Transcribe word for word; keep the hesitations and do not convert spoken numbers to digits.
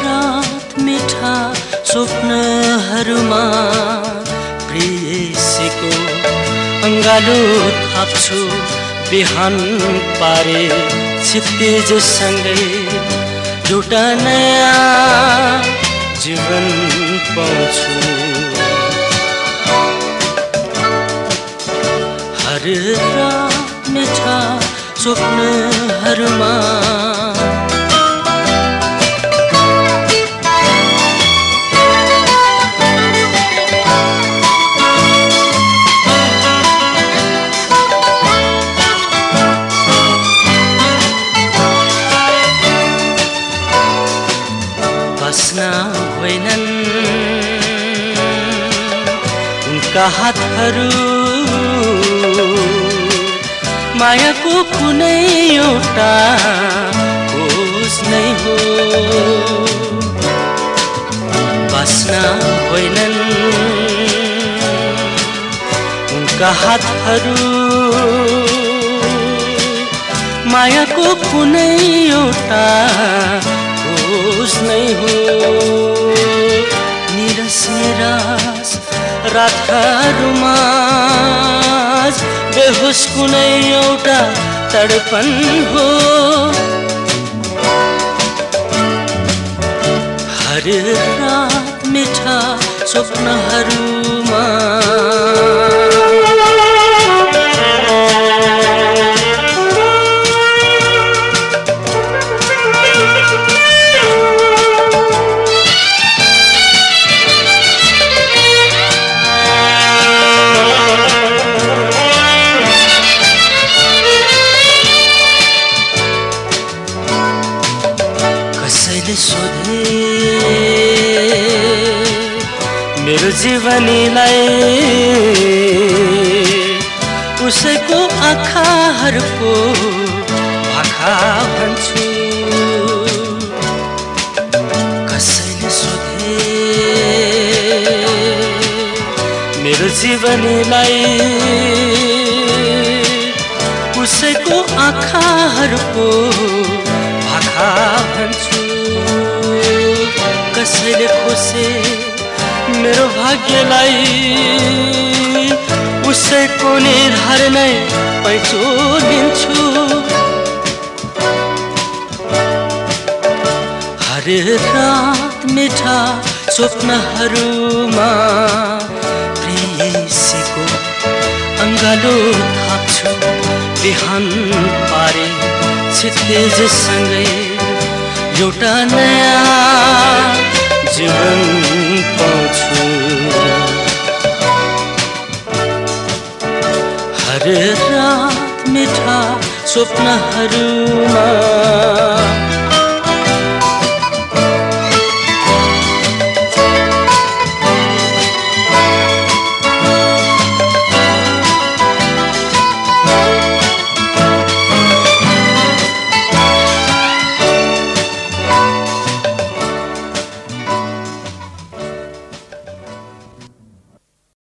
रात मिठा स्वप्नहरूमा प्रेयसीको अङ्गालो थाप्छु बिहान पारे क्षितिजसँगै एउटा नयाँ जीवन पाउँछु हर रात मिठा स्वप्नहरूमा बस्न होइनन् उनका हातहरू मायाको कुनै एउटा खोज नै हो बस्न होइनन् उनका हातहरू मायाको कुनै एउटा खोज नै हो निरस निराश रातहरूमा बेहोस कुनै एउटा तडपन हो हर रात मिठा स्वप्नहरूमा सोधे मेरो जीवनीलाई उसैको आँखाहरूको भाखा भन्छु कसैले सोधे मेरो जीवनीलाई उसैको आँखाहरूको भाखा भन्छु कसैले खोसे मेरो भाग्यलाई उसैको निर्धार नै पैँचो लिन्छु हर रात मिठा स्वप्नहरूमा प्रेयसीको अङ्गालो थाप्छु बिहान पारे क्षितिजसँगै एउटा नयाँ जीवन पाउँछु हर रात मिठा स्वप्नहरूमा